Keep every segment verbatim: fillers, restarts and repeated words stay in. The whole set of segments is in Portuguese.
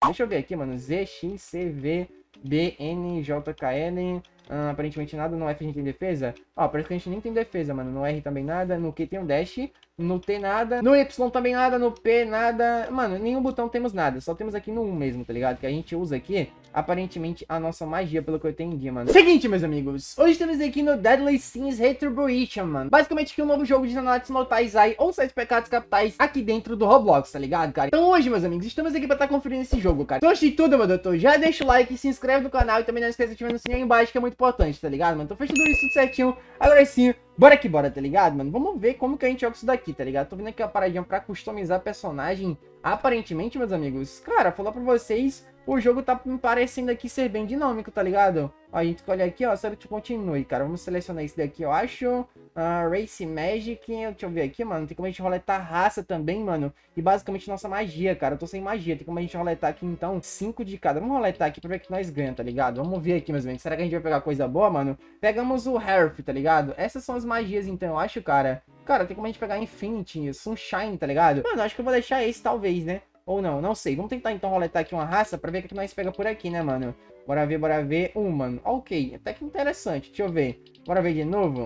Deixa eu ver aqui, mano. Z X C V B N J K L. Uh, aparentemente nada. No F a gente tem defesa. Ó, parece que a gente nem tem defesa, mano. No R também nada. No Q tem um dash. No T nada. No Y também nada. No P nada. Mano, nenhum botão temos nada. Só temos aqui no um mesmo, tá ligado? Que a gente usa aqui, aparentemente, a nossa magia, pelo que eu entendi, mano. Seguinte, meus amigos. Hoje estamos aqui no Deadly Sins Retribution, mano. Basicamente aqui um novo jogo de Nanatsu no Taizai ou Sete Pecados Capitais aqui dentro do Roblox, tá ligado, cara? Então hoje, meus amigos, estamos aqui pra estar conferindo esse jogo, cara. Então, antes de tudo, meu doutor, já deixa o like, se inscreve no canal e também não esqueça de ativar no sininho aí embaixo, que é muito importante, tá ligado, mano? Então fecha tudo isso tudo certinho. Agora sim, bora que bora, tá ligado, mano? Vamos ver como que a gente joga isso daqui, tá ligado? Tô vendo aqui uma paradinha pra customizar personagem. Aparentemente, meus amigos, cara, falar pra vocês, o jogo tá me parecendo aqui ser bem dinâmico, tá ligado? Ó, a gente escolhe aqui, ó, Select Continue, cara. Vamos selecionar esse daqui, eu acho. Uh, Race Magic, deixa eu ver aqui, mano. Tem como a gente roletar raça também, mano. E basicamente nossa magia, cara. Eu tô sem magia, tem como a gente roletar aqui, então, cinco de cada. Vamos roletar aqui pra ver que nós ganhamos, tá ligado? Vamos ver aqui, meus amigos. Será que a gente vai pegar coisa boa, mano? Pegamos o Health, tá ligado? Essas são as magias, então, eu acho, cara. Cara, tem como a gente pegar Infinity, Sunshine, tá ligado? Mano, acho que eu vou deixar esse, talvez, né? Ou não, não sei. Vamos tentar então roletar aqui uma raça pra ver o que nós pega por aqui, né, mano? Bora ver, bora ver. Human. Ok, até que interessante. Deixa eu ver. Bora ver de novo.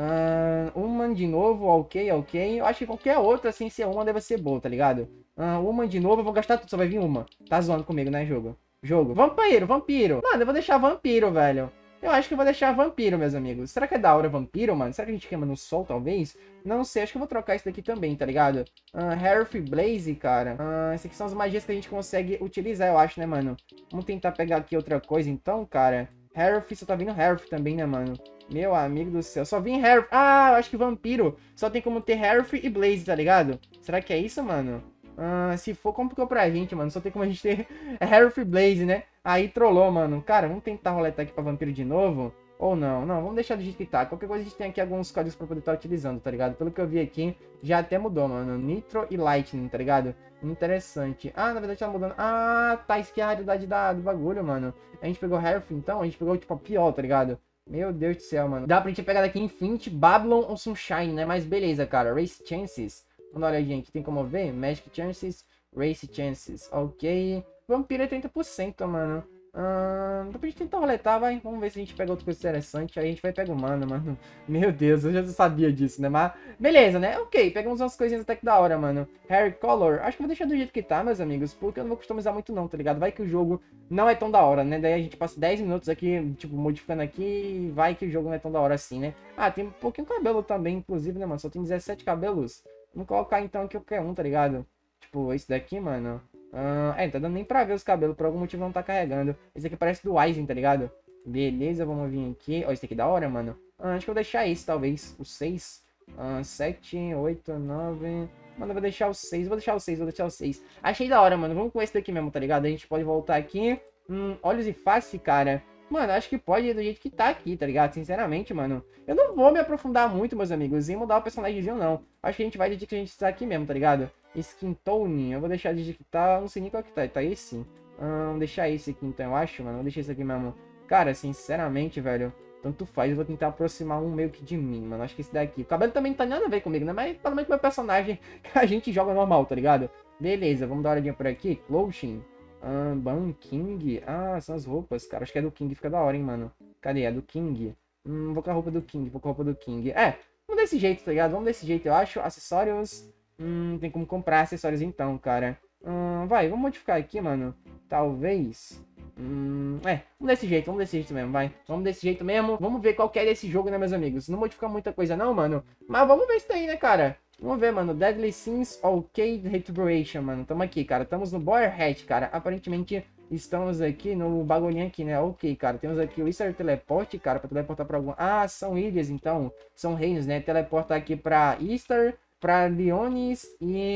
Uh, Human de novo, ok, ok. Eu acho que qualquer outra, assim, se é uma, deve ser boa, tá ligado? Uh, Human de novo, eu vou gastar tudo, só vai vir uma. Tá zoando comigo, né, jogo? Jogo. Vampiro, vampiro. Mano, eu vou deixar vampiro, velho. Eu acho que eu vou deixar vampiro, meus amigos. Será que é da hora vampiro, mano? Será que a gente queima no sol, talvez? Não sei, acho que eu vou trocar isso daqui também, tá ligado? Uh, Health Blaze, cara. Uh, essas aqui são as magias que a gente consegue utilizar, eu acho, né, mano? Vamos tentar pegar aqui outra coisa, então, cara. Health, só tá vindo Health também, né, mano? Meu amigo do céu, só vim Health. Ah, eu acho que vampiro só tem como ter Health e Blaze, tá ligado? Será que é isso, mano? Uh, se for, complicou pra gente, mano. Só tem como a gente ter Health e Blaze, né? Aí trollou, mano. Cara, vamos tentar roletar aqui pra vampiro de novo? Ou não? Não, vamos deixar do jeito que tá. Qualquer coisa a gente tem aqui alguns códigos pra poder estar utilizando, tá ligado? Pelo que eu vi aqui, já até mudou, mano. Nitro e Lightning, tá ligado? Interessante. Ah, na verdade tá mudando. Ah, tá. Isso que é a raridade da, do bagulho, mano. A gente pegou Health, então. A gente pegou, tipo, a pior, tá ligado? Meu Deus do céu, mano. Dá pra gente pegar daqui Infinity, Babylon ou Sunshine, né? Mas beleza, cara. Race Chances. Vamos dar uma olhadinha aqui. Tem como ver? Magic Chances, Race Chances. Ok. Vampiro é trinta por cento, mano. Hum, depois a gente tentar roletar, vai. Vamos ver se a gente pega outra coisa interessante. Aí a gente vai pegar o mana, mano. Meu Deus, eu já sabia disso, né? Mas beleza, né? Ok, pegamos umas coisinhas até que da hora, mano. Hair Color. Acho que vou deixar do jeito que tá, meus amigos. Porque eu não vou customizar muito não, tá ligado? Vai que o jogo não é tão da hora, né? Daí a gente passa dez minutos aqui, tipo, modificando aqui. E vai que o jogo não é tão da hora assim, né? Ah, tem um pouquinho de cabelo também, inclusive, né, mano? Só tem dezessete cabelos. Vamos colocar então aqui qualquer um, tá ligado? Tipo, esse daqui, mano. Uh, é, não tá dando nem pra ver os cabelos, por algum motivo não tá carregando. Esse aqui parece do Aizen, tá ligado? Beleza, vamos vir aqui. Ó, esse aqui é da hora, mano. Uh, acho que eu vou deixar esse, talvez. O seis. Uh, sete, oito, nove... Mano, eu vou deixar o seis. Vou deixar o seis, vou deixar o seis. Achei da hora, mano. Vamos com esse daqui mesmo, tá ligado? A gente pode voltar aqui. Hum, olhos e face, cara. Mano, acho que pode ir do jeito que tá aqui, tá ligado? Sinceramente, mano. Eu não vou me aprofundar muito, meus amigos, em mudar o personagemzinho, não. Acho que a gente vai do jeito que a gente tá aqui mesmo, tá ligado? Skin Tone, eu vou deixar do jeito que tá. Não sei nem qual que tá. Tá esse? Hum, vou deixar esse aqui, então, eu acho, mano. Vou deixar esse aqui mesmo. Cara, sinceramente, velho, tanto faz. Eu vou tentar aproximar um meio que de mim, mano. Acho que esse daqui. O cabelo também não tá nada a ver comigo, né? Mas, pelo menos, meu personagem que a gente joga normal, tá ligado? Beleza, vamos dar uma olhadinha por aqui. Clothing. Um, Ban King. Ah, são as roupas, cara. Acho que é do King, fica da hora, hein, mano. Cadê? É do King. Hum, vou com a roupa do King, vou com a roupa do King. É, vamos desse jeito, tá ligado? Vamos desse jeito, eu acho. Acessórios. Hum, tem como comprar acessórios então, cara. Hum, vai, vamos modificar aqui, mano. Talvez. Hum, é, vamos desse jeito, vamos desse jeito mesmo, vai. Vamos desse jeito mesmo. Vamos ver qual que é desse jogo, né, meus amigos? Não modificar muita coisa não, mano. Mas vamos ver isso daí, né, cara? Vamos ver, mano. Deadly Sins Arcade Retribution, mano. Tamo aqui, cara. Estamos no Boyerhead, cara. Aparentemente estamos aqui no bagulhinho aqui, né? Ok, cara. Temos aqui o Easter Teleport, cara, pra teleportar pra algum... Ah, são ilhas, então. São reinos, né? Teleporta aqui pra Easter, pra Leonis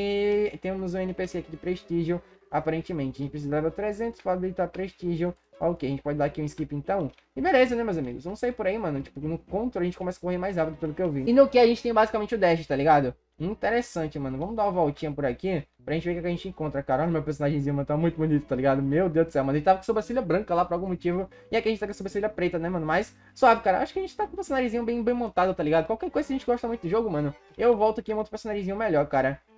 e temos um N P C aqui de prestígio, aparentemente. A gente precisa de level trezentos para habilitar prestígio. Ok, a gente pode dar aqui um skip então. E beleza, né, meus amigos? Vamos sair por aí, mano. Tipo, no controle a gente começa a correr mais rápido, pelo que eu vi. E no que a gente tem basicamente o dash, tá ligado? Interessante, mano. Vamos dar uma voltinha por aqui pra gente ver o que a gente encontra, cara. Olha, meu personagemzinho, mano, tá muito bonito, tá ligado? Meu Deus do céu, mano. Ele tava com sobrancelha branca lá por algum motivo. E aqui a gente tá com sobrancelha preta, né, mano? Mas suave, cara. Acho que a gente tá com um personagemzinho bem, bem montado, tá ligado? Qualquer coisa, se a gente gosta muito do jogo, mano, eu volto aqui e monto um personagemzinho melhor, cara.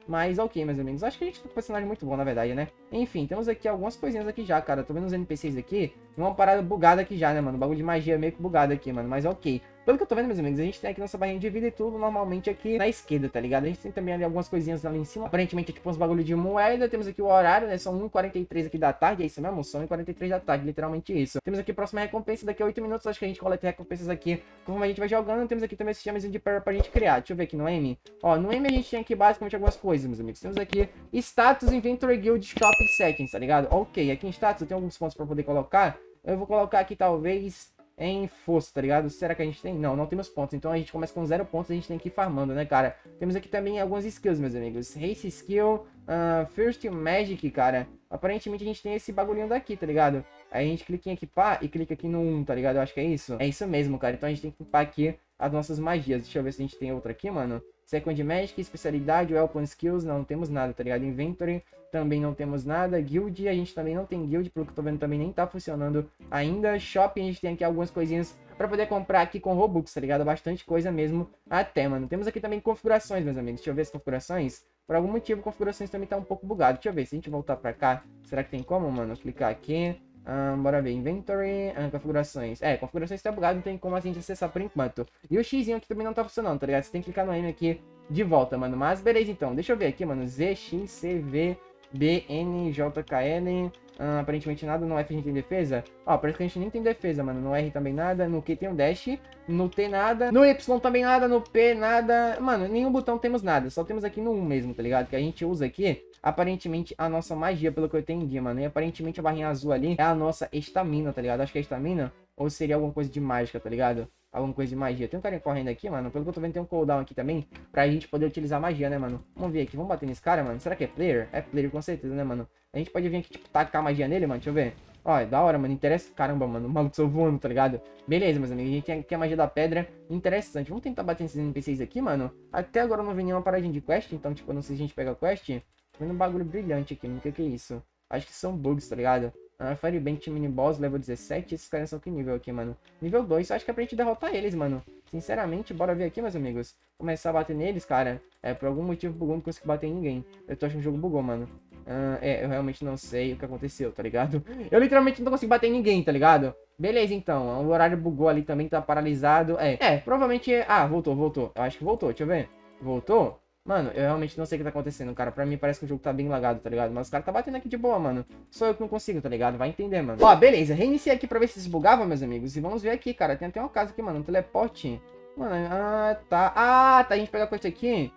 Mas ok, meus amigos. Acho que a gente tem um personagem muito bom, na verdade, né? Enfim, temos aqui algumas coisinhas aqui já, cara. Tô vendo os N P Cs aqui. Uma parada bugada aqui já, né, mano? Bagulho de magia meio que bugado aqui, mano. Mas ok. Pelo que eu tô vendo, meus amigos, a gente tem aqui nossa barrinha de vida e tudo normalmente aqui na esquerda, tá ligado? A gente tem também ali algumas coisinhas ali em cima. Aparentemente é tipo uns bagulho de moeda. Temos aqui o horário, né? São uma e quarenta e três aqui da tarde. É isso mesmo? São uma e quarenta e três da tarde, literalmente isso. Temos aqui a próxima recompensa daqui a oito minutos. Acho que a gente coleta recompensas aqui conforme a gente vai jogando. Temos aqui também esse chamezinho de power pra gente criar. Deixa eu ver aqui no M. Ó, no M a gente tem aqui basicamente algumas coisas, meus amigos. Temos aqui status, inventory, guild, shopping settings, tá ligado? Ok, aqui em status eu tenho alguns pontos pra poder colocar. Eu vou colocar aqui talvez em força, tá ligado? Será que a gente tem? Não, não temos pontos. Então a gente começa com zero pontos, a gente tem que ir farmando, né, cara? Temos aqui também algumas skills, meus amigos. Race skill, uh, First Magic, cara. Aparentemente a gente tem esse bagulhinho daqui, tá ligado? Aí a gente clica em equipar e clica aqui no um, tá ligado? Eu acho que é isso. É isso mesmo, cara. Então a gente tem que equipar aqui as nossas magias. Deixa eu ver se a gente tem outra aqui, mano. Second Magic, especialidade, Weapon Skills, não, não temos nada, tá ligado? Inventory, também não temos nada. Guild, a gente também não tem guild, pelo que eu tô vendo também nem tá funcionando ainda. Shopping, a gente tem aqui algumas coisinhas pra poder comprar aqui com Robux, tá ligado? Bastante coisa mesmo até, mano. Temos aqui também configurações, meus amigos. Deixa eu ver as configurações. Por algum motivo, configurações também tá um pouco bugado. Deixa eu ver, se a gente voltar pra cá, será que tem como, mano? Clicar aqui. Um, bora ver, inventory, um, configurações. É, configurações tá bugado, não tem como a gente acessar por enquanto. E o X aqui também não tá funcionando, tá ligado? Você tem que clicar no M aqui de volta, mano. Mas beleza, então. Deixa eu ver aqui, mano. Z X C V B N J K L. Uh, aparentemente nada. No F a gente tem defesa. Ó, parece que a gente nem tem defesa, mano. No R também nada. No Q tem um dash. No T nada. No Y também nada. No P nada. Mano, nenhum botão temos nada. Só temos aqui no um mesmo, tá ligado? Que a gente usa aqui, aparentemente, a nossa magia, pelo que eu entendi, mano. E aparentemente a barrinha azul ali é a nossa estamina, tá ligado? Acho que é estamina. Ou seria alguma coisa de mágica, tá ligado? Alguma coisa de magia. Tem um carinha correndo aqui, mano. Pelo que eu tô vendo, tem um cooldown aqui também. Pra gente poder utilizar magia, né, mano? Vamos ver aqui. Vamos bater nesse cara, mano. Será que é player? É player, com certeza, né, mano? A gente pode vir aqui, tipo, tacar magia nele, mano. Deixa eu ver. Ó, é da hora, mano. Interessa. Caramba, mano. O maluco saiu voando, tá ligado? Beleza, meus amigos. A gente tem aqui a magia da pedra. Interessante. Vamos tentar bater nesses N P Cs aqui, mano. Até agora eu não vi nenhuma paradinha de quest. Então, tipo, eu não sei se a gente pega a quest. Tô vendo um bagulho brilhante aqui, mano. O que que é isso? Acho que são bugs, tá ligado? Uh, Firebank Mini Boss, level dezessete. Esses caras são que nível aqui, mano? Nível dois. Acho que é pra gente derrotar eles, mano. Sinceramente, bora ver aqui, meus amigos. Começar a bater neles, cara. É, por algum motivo bugou, não consigo bater em ninguém. Eu tô achando que o jogo bugou, mano. Uh, é, eu realmente não sei o que aconteceu, tá ligado? Eu literalmente não consigo bater em ninguém, tá ligado? Beleza, então. O horário bugou ali também, tá paralisado. É, é, provavelmente... Ah, voltou, voltou. Eu acho que voltou, deixa eu ver. Voltou? Mano, eu realmente não sei o que tá acontecendo, cara. Pra mim parece que o jogo tá bem lagado, tá ligado? Mas os caras tá batendo aqui de boa, mano. Só eu que não consigo, tá ligado? Vai entender, mano. Ó, beleza. Reiniciei aqui pra ver se desbugava, meus amigos. E vamos ver aqui, cara. Tem até uma casa aqui, mano. Um teleporte. Mano, ah, tá. Ah, tá. A gente pega a quest aqui.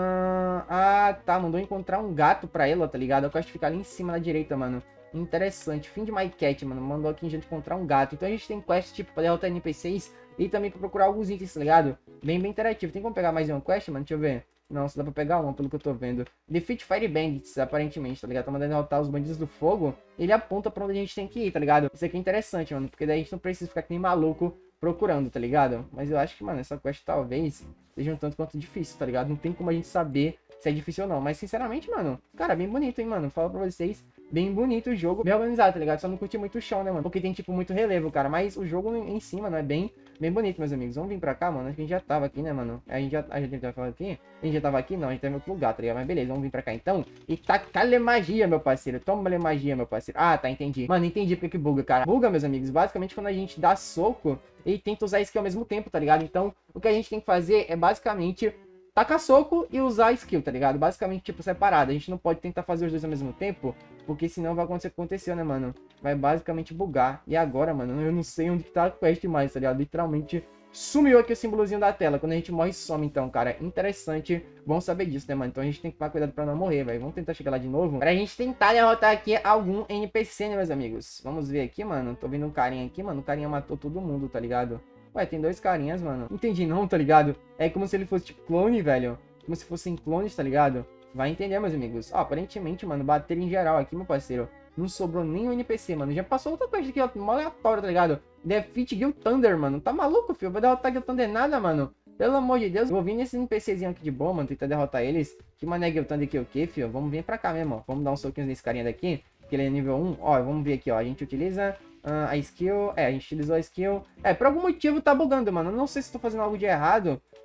Ah, ah, tá. Mandou encontrar um gato pra ela, tá ligado? A quest fica ali em cima na direita, mano. Interessante. Fim de My Cat, mano. Mandou aqui a gente encontrar um gato. Então a gente tem quest, tipo, pra derrotar N P Cs e também pra procurar alguns itens, tá ligado? Bem, bem interativo. Tem como pegar mais uma quest, mano? Deixa eu ver. Não, só dá pra pegar uma, pelo que eu tô vendo. Defeat Fire Bandits, aparentemente, tá ligado? Tá mandando derrotar os bandidos do fogo. Ele aponta pra onde a gente tem que ir, tá ligado? Isso aqui é interessante, mano. Porque daí a gente não precisa ficar que nem maluco procurando, tá ligado? Mas eu acho que, mano, essa quest talvez seja um tanto quanto difícil, tá ligado? Não tem como a gente saber se é difícil ou não. Mas, sinceramente, mano, cara, bem bonito, hein, mano? Falo pra vocês, bem bonito o jogo. Bem organizado, tá ligado? Só não curti muito o chão, né, mano? Porque tem, tipo, muito relevo, cara. Mas o jogo em cima, mano, é bem... Bem bonito, meus amigos. Vamos vir pra cá, mano. Acho que a gente já tava aqui, né, mano? A gente já, a gente já tava aqui. A gente já tava aqui? Não, a gente tá em outro lugar, tá ligado? Mas beleza, vamos vir pra cá então. E tacar-lhe magia, meu parceiro. Toma-lhe magia, meu parceiro. Ah, tá, entendi. Mano, entendi porque que buga, cara. Buga, meus amigos. Basicamente, quando a gente dá soco e tenta usar skill ao mesmo tempo, tá ligado? Então, o que a gente tem que fazer é basicamente tacar soco e usar skill, tá ligado? Basicamente, tipo, separado. A gente não pode tentar fazer os dois ao mesmo tempo, porque senão vai acontecer o que aconteceu, né, mano? Vai basicamente bugar. E agora, mano, eu não sei onde que tá a quest mais, tá ligado? Literalmente sumiu aqui o símbolozinho da tela. Quando a gente morre, some, então, cara. Interessante. Bom saber disso, né, mano? Então a gente tem que tomar cuidado pra não morrer, velho. Vamos tentar chegar lá de novo. Pra gente tentar derrotar aqui algum N P C, né, meus amigos? Vamos ver aqui, mano. Tô vendo um carinha aqui, mano. O carinha matou todo mundo, tá ligado? Ué, tem dois carinhas, mano. Entendi não, tá ligado? É como se ele fosse, tipo, clone, velho. Como se fossem clones, tá ligado? Vai entender, meus amigos. Ó, aparentemente, mano, bateram em geral aqui, meu parceiro. Não sobrou nenhum N P C, mano. Já passou outra coisa aqui, ó. Mó aleatório, tá ligado? Defeat Gil Thunder, mano. Tá maluco, filho? Vai derrotar Gil Thunder nada, mano. Pelo amor de Deus. Vou vir nesse NPCzinho aqui de boa, mano. Tentar derrotar eles. Que mané Gil Thunder aqui o quê, filho? Vamos vir pra cá mesmo, ó. Vamos dar uns soquinhos nesse carinha daqui. Que ele é nível um. Ó, vamos ver aqui, ó. A gente utiliza... Uh, a skill, é, a gente utilizou a skill. É, por algum motivo tá bugando, mano. Não sei se tô fazendo algo de errado,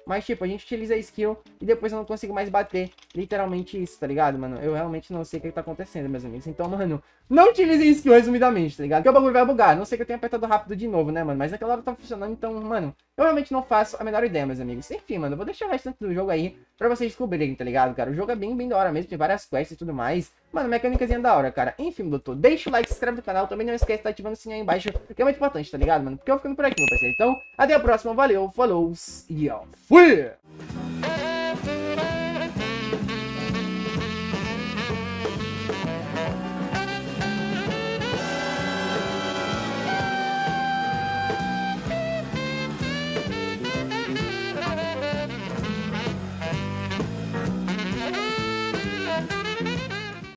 Mas, tipo, a gente utiliza a skill e depois eu não consigo mais bater. Literalmente isso, tá ligado, mano? Eu realmente não sei o que tá acontecendo, meus amigos. Então, mano, não utilize a skill resumidamente, tá ligado? Porque o bagulho vai bugar. Não sei que eu tenha apertado rápido de novo, né, mano? Mas naquela hora tá funcionando, então, mano, eu realmente não faço a menor ideia, meus amigos. Enfim, mano, eu vou deixar o restante do jogo aí pra vocês descobrirem, tá ligado, cara? O jogo é bem, bem da hora mesmo, tem várias quests e tudo mais. Mano, mecânicazinha da hora, cara. Enfim, doutor, deixa o like, se inscreve no canal. Também não esquece de estar ativando o sininho aí embaixo, que é muito importante, tá ligado, mano? Porque eu vou ficando por aqui, meu parceiro. Então, até a próxima. Valeu, falou e eu fui!